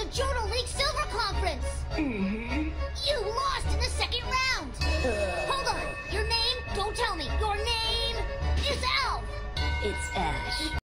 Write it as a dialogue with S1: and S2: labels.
S1: the Journal League Silver Conference! You lost in the second round! Hold on, your name? Don't tell me. Your name is Elf!
S2: It's Ash.